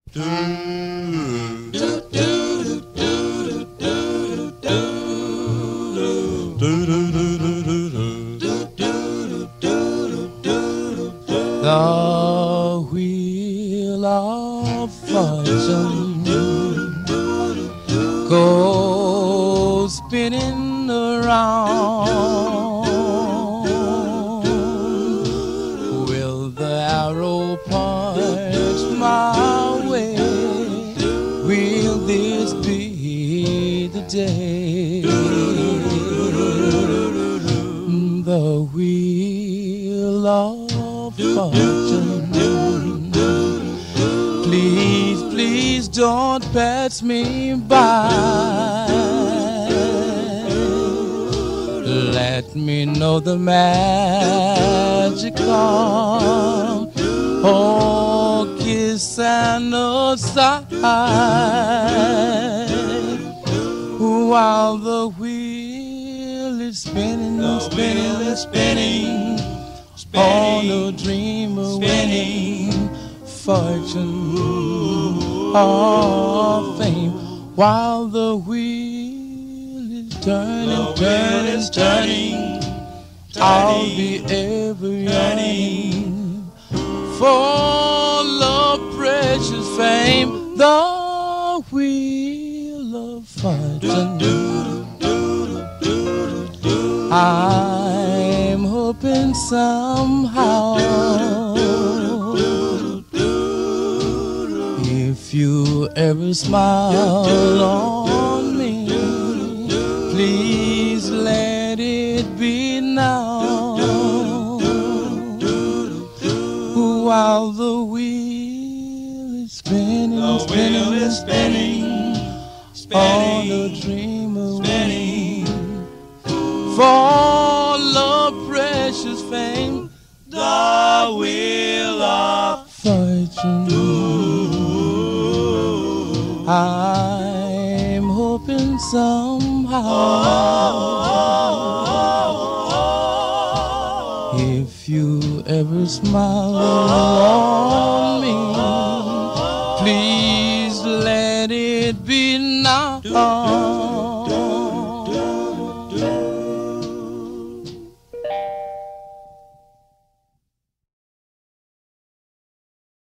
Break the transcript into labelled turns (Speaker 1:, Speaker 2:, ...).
Speaker 1: The wheel of fortune goes spinning around. Will the arrow point my way? Will this be the day? The wheel of fortune, please, please don't pass me by. Let me know the magic charm, oh, kiss and a sigh, while the wheel is spinning, spinning, spinning, on a dream of winning fortune or fame, while the wheel is turning, turning, turning. I'll be ever yearning for the precious fame, the wheel of fortune. I'm hoping somehow, if you ever smile on me, please let it be now, while the wheel is spinning, spinning, spinning, on a dream of winning for the precious fame, the wheel of fortune. I'm hoping somehow, if you ever smile on me, please let it be now.